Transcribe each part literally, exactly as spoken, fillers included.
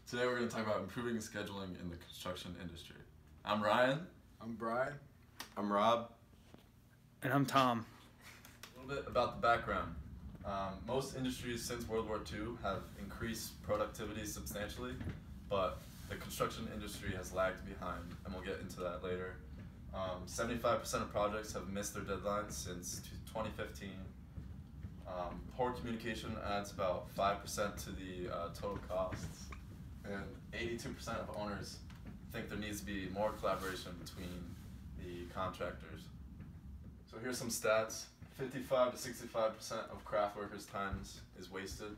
Today we're going to talk about improving scheduling in the construction industry. I'm Ryan. I'm Brian. I'm Rob. And I'm Tom. A little bit about the background. Um, most industries since World War Two have increased productivity substantially, but the construction industry has lagged behind, and we'll get into that later. Um, seventy-five percent of projects have missed their deadlines since twenty fifteen. Um, poor communication adds about five percent to the uh, total costs, and eighty-two percent of owners think there needs to be more collaboration between the contractors. So here's some stats. fifty-five to sixty-five percent of craft workers' time is wasted.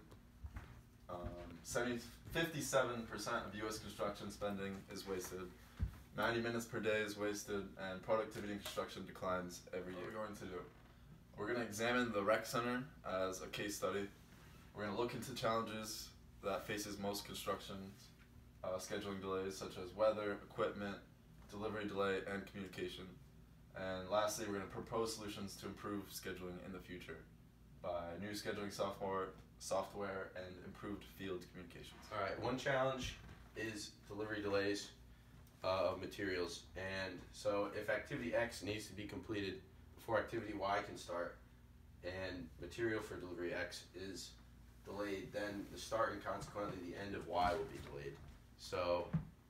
Um, fifty-seven percent of U S construction spending is wasted. ninety minutes per day is wasted, and productivity in construction declines every year. What are we going to do? We're going to examine the rec center as a case study. We're going to look into challenges that faces most construction uh, scheduling delays, such as weather, equipment, delivery delay, and communication. And lastly, we're going to propose solutions to improve scheduling in the future by new scheduling software, software and improved field communications. All right, one challenge is delivery delays uh, of materials. And so if activity X needs to be completed before activity Y can start, and material for delivery X is delayed, then the start and consequently the end of Y will be delayed. So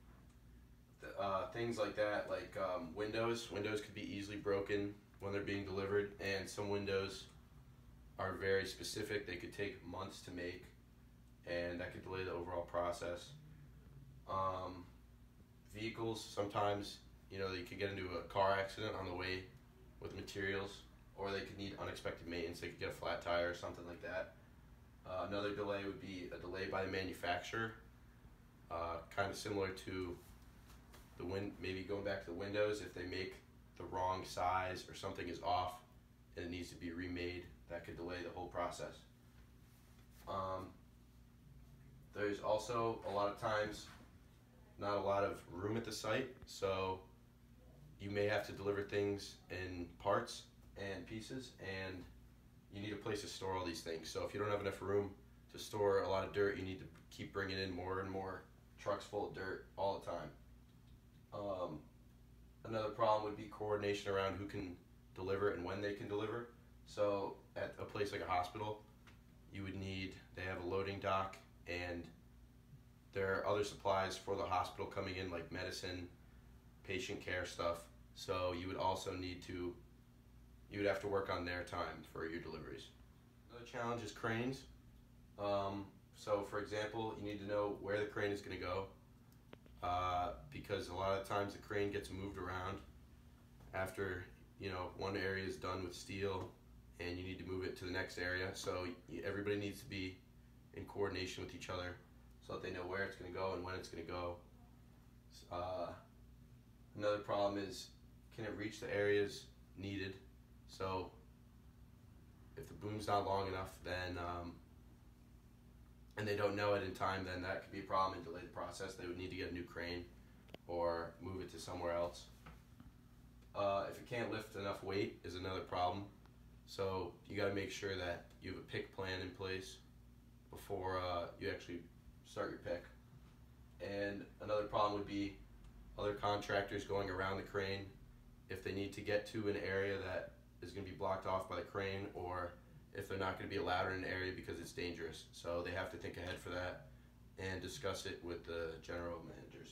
uh, things like that, like um, windows, windows could be easily broken when they're being delivered, and some windows are very specific. They could take months to make, and that could delay the overall process. Um, vehicles, sometimes, you know, you could get into a car accident on the way with materials, or they could need unexpected maintenance. They could get a flat tire or something like that. Uh, another delay would be a delay by the manufacturer, uh, kind of similar to the win maybe going back to the windows. If they make the wrong size or something is off and it needs to be remade, that could delay the whole process. Um, there's also a lot of times not a lot of room at the site, so you may have to deliver things in parts and pieces, and you need a place to store all these things. So if you don't have enough room to store a lot of dirt, you need to keep bringing in more and more trucks full of dirt all the time. Um, another problem would be coordination around who can deliver and when they can deliver. So at a place like a hospital, you would need, they have a loading dock, and there are other supplies for the hospital coming in, like medicine, patient care stuff. So you would also need to, you would have to work on their time for your deliveries. Another challenge is cranes. Um, so for example, you need to know where the crane is going to go, uh, because a lot of times the crane gets moved around after, you know, one area is done with steel and you need to move it to the next area. So everybody needs to be in coordination with each other so that they know where it's going to go and when it's going to go. Uh, another problem is, can it reach the areas needed? So if the boom's not long enough, then um, and they don't know it in time, then that could be a problem and delay the process. They would need to get a new crane or move it to somewhere else. Uh, if it can't lift enough weight is another problem. So you got to make sure that you have a pick plan in place before uh, you actually start your pick. And another problem would be other contractors going around the crane if they need to get to an area that is going to be blocked off by the crane, or if they're not going to be allowed in an area because it's dangerous. So they have to think ahead for that and discuss it with the general managers.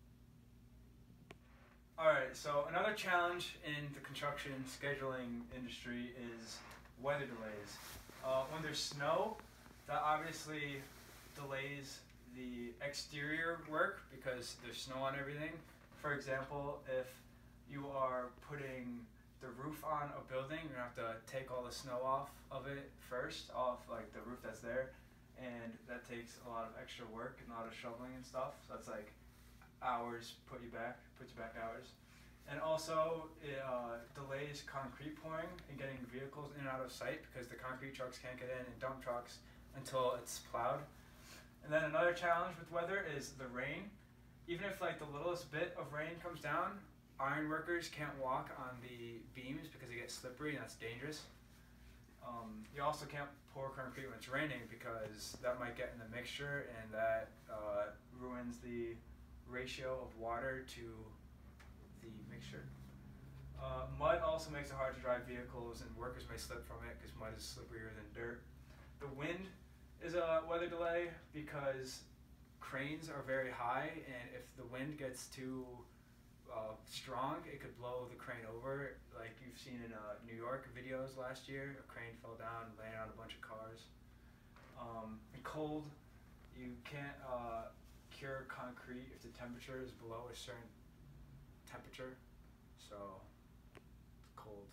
Alright, so another challenge in the construction scheduling industry is weather delays. Uh, when there's snow, that obviously delays the exterior work because there's snow on everything. For example, if you are putting the roof on a building, you're gonna have to take all the snow off of it first, off like the roof that's there, and that takes a lot of extra work and a lot of shoveling and stuff. So that's like hours put you back, puts you back hours. And also it uh, delays concrete pouring and getting vehicles in and out of sight because the concrete trucks can't get in and dump trucks until it's plowed. And then another challenge with weather is the rain. Even if like the littlest bit of rain comes down, iron workers can't walk on the beams because they get slippery and that's dangerous. Um, you also can't pour concrete when it's raining because that might get in the mixture and that uh, ruins determines the ratio of water to the mixture. Uh, mud also makes it hard to drive vehicles, and workers may slip from it because mud is slipperier than dirt. The wind is a weather delay because cranes are very high, and if the wind gets too uh, strong, it could blow the crane over. Like you've seen in uh, New York videos last year, a crane fell down, landed on a bunch of cars. Um, and cold, you can't uh, cure concrete if the temperature is below a certain temperature. So, cold.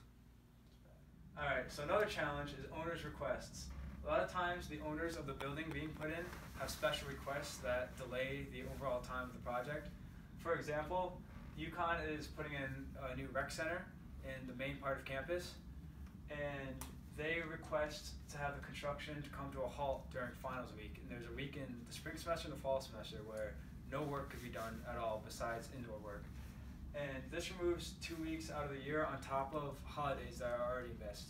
Alright, so another challenge is owner's requests. A lot of times the owners of the building being put in have special requests that delay the overall time of the project. For example, UConn is putting in a new rec center in the main part of campus, and they request to have the construction to come to a halt during finals week. And there's a week in the spring semester and the fall semester where no work could be done at all besides indoor work. And this removes two weeks out of the year on top of holidays that are already missed.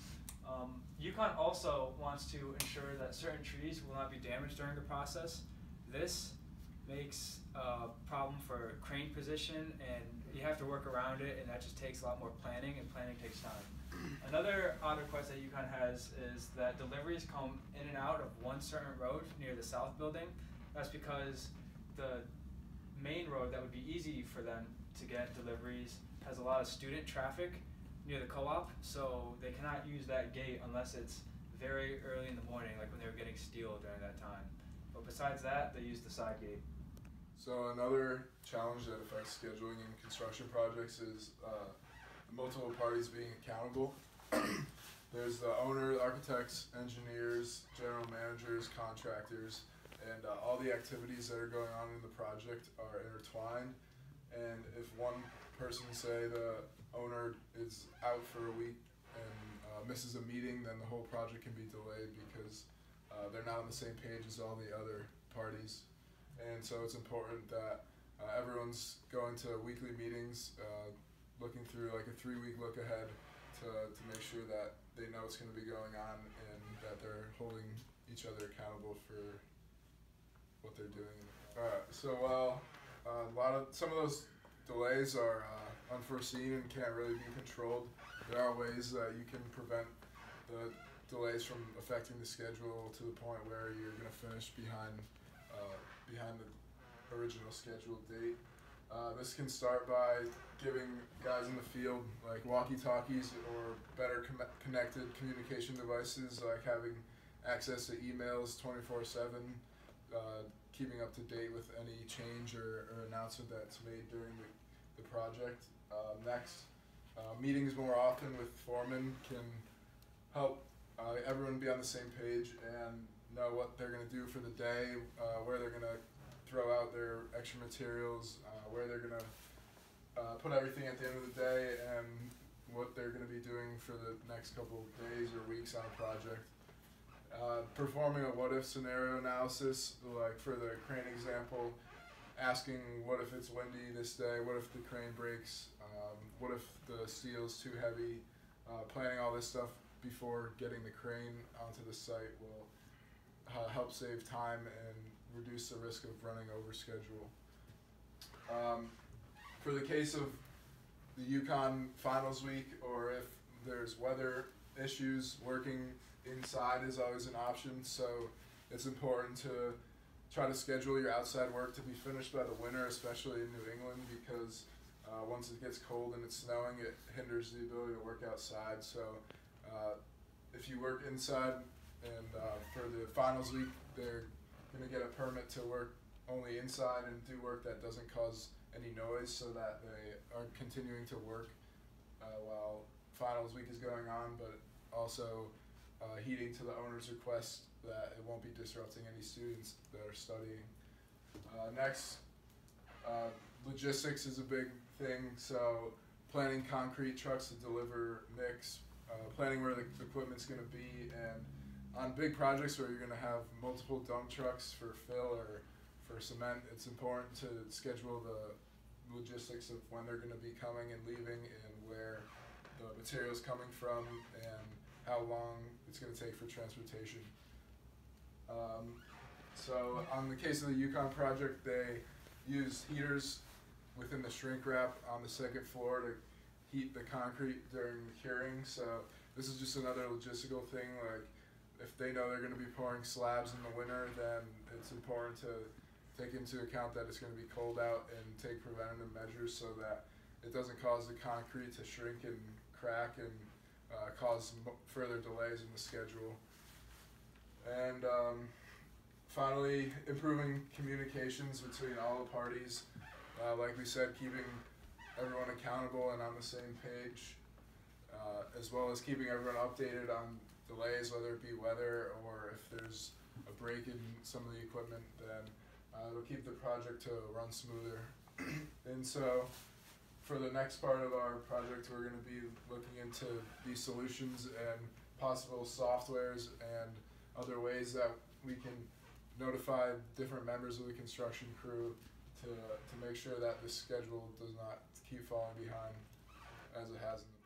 Um, UConn also wants to ensure that certain trees will not be damaged during the process. This makes a problem for crane position, and you have to work around it, and that just takes a lot more planning, and planning takes time. Another odd request that UConn has is that deliveries come in and out of one certain road near the south building. That's because the main road that would be easy for them to get deliveries has a lot of student traffic near the co-op, so they cannot use that gate unless it's very early in the morning, like when they were getting steel during that time. But besides that, they use the side gate. So another challenge that affects scheduling in construction projects is uh, multiple parties being accountable. There's the owner, architects, engineers, general managers, contractors, and uh, all the activities that are going on in the project are intertwined. And if one person, say the owner, is out for a week and uh, misses a meeting, then the whole project can be delayed because uh, they're not on the same page as all the other parties. And so it's important that uh, everyone's going to weekly meetings, uh, looking through like a three-week look ahead to, to make sure that they know what's going to be going on and that they're holding each other accountable for what they're doing. Uh, so while uh, a lot of some of those delays are uh, unforeseen and can't really be controlled, there are ways that you can prevent the delays from affecting the schedule to the point where you're going to finish behind uh, behind the original scheduled date. Uh, this can start by giving guys in the field like walkie-talkies or better com connected communication devices, like having access to emails twenty-four seven, uh, keeping up to date with any change or, or announcement that's made during the, the project. Uh, next, uh, meetings more often with foremen can help uh, everyone be on the same page and know what they're going to do for the day, uh, where they're going to throw out their extra materials, uh, where they're going to uh, put everything at the end of the day, and what they're going to be doing for the next couple of days or weeks on a project. Uh, performing a what-if scenario analysis, like for the crane example, asking what if it's windy this day, what if the crane breaks, um, what if the steel's too heavy, uh, planning all this stuff before getting the crane onto the site will uh, help save time and reduce the risk of running over schedule. Um, for the case of the UConn finals week, or if there's weather issues, working inside is always an option, so it's important to try to schedule your outside work to be finished by the winter, especially in New England, because uh, once it gets cold and it's snowing, it hinders the ability to work outside. So uh, if you work inside and uh, for the finals week, they're going to get a permit to work only inside and do work that doesn't cause any noise, so that they are continuing to work uh, while finals week is going on, but also uh, heeding to the owner's request that it won't be disrupting any students that are studying. Uh, next, uh, logistics is a big thing, so planning concrete trucks to deliver mix, uh, planning where the equipment's going to be, and on big projects where you're going to have multiple dump trucks for fill or for cement, it's important to schedule the logistics of when they're going to be coming and leaving, and where the material's coming from, and how long it's going to take for transportation. Um, So on the case of the Yukon project, they used heaters within the shrink wrap on the second floor to heat the concrete during the curing. So this is just another logistical thing. Like if they know they're going to be pouring slabs in the winter, then it's important to take into account that it's going to be cold out and take preventative measures so that it doesn't cause the concrete to shrink and crack and uh, cause m- further delays in the schedule. And um, finally, improving communications between all the parties. Uh, like we said, keeping everyone accountable and on the same page, uh, as well as keeping everyone updated on delays, whether it be weather or if there's a break in some of the equipment, then uh, it'll keep the project to run smoother. And so for the next part of our project, we're going to be looking into these solutions and possible softwares and other ways that we can notify different members of the construction crew to to make sure that the schedule does not keep falling behind as it has in the